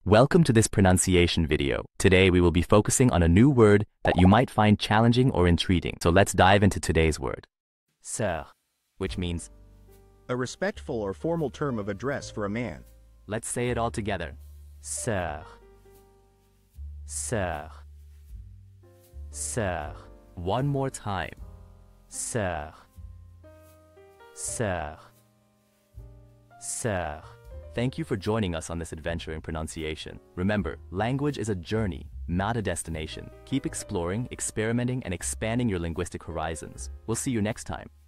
Welcome to this pronunciation video. Today we will be focusing on a new word that you might find challenging or intriguing. So let's dive into today's word. Sir, which means A respectful or formal term of address for a man. let's say it all together. Sir. Sir. Sir. One more time. Sir. Sir. Sir. Thank you for joining us on this adventure in pronunciation. Remember, language is a journey, not a destination. Keep exploring, experimenting, and expanding your linguistic horizons. We'll see you next time.